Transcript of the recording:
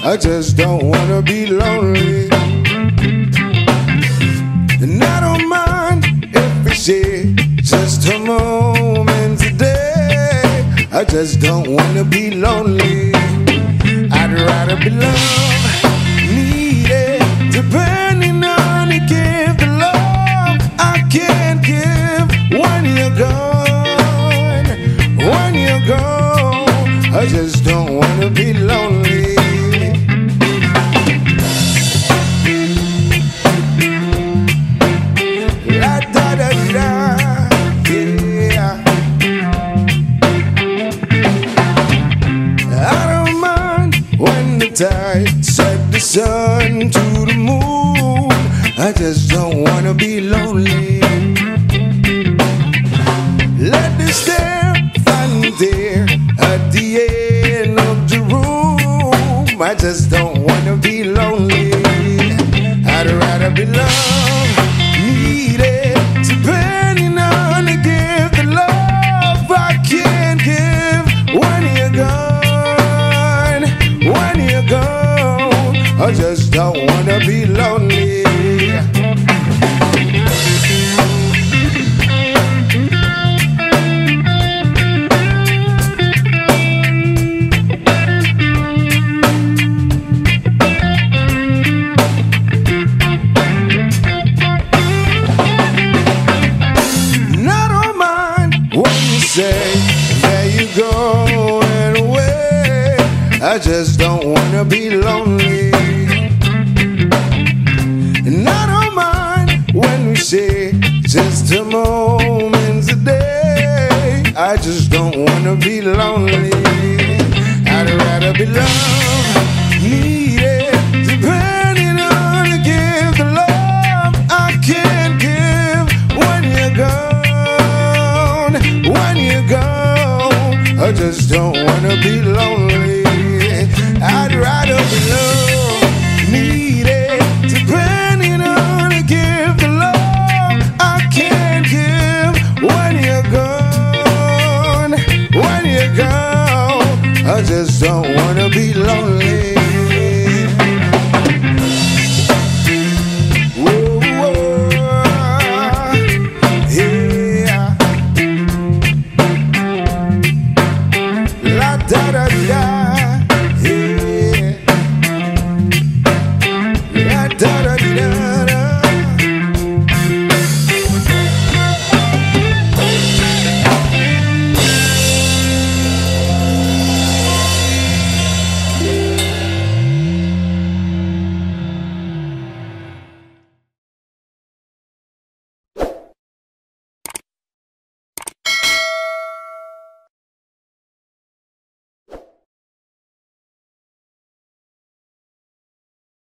I just don't wanna be lonely. And I don't mind if we share just a moment today. I just don't wanna be lonely. I'd rather be loved, needed, depending on to give the love I can't give when you're gone. When you're gone, I just don't wanna be lonely. La da da da, yeah. I don't mind when the tide set the sun to the moon. I just don't wanna be lonely. Let the stare find there at the end of the room. I just don't wanna be lonely. I'd rather be loved, needed, depending on to give the love I can't give when you're gone. When you're gone, I just don't wanna be lonely. Say that you're going away. I just don't wanna be lonely. And I don't mind when we say just a moment today. I just don't wanna be lonely. I'd rather be loved, needed, depending on to give the love I can't give when you're gone. When you go, I just don't wanna be lonely. I'd rather be loved, needed, depending on to give the love I can't give when you're gone. When you go, I just don't wanna be lonely.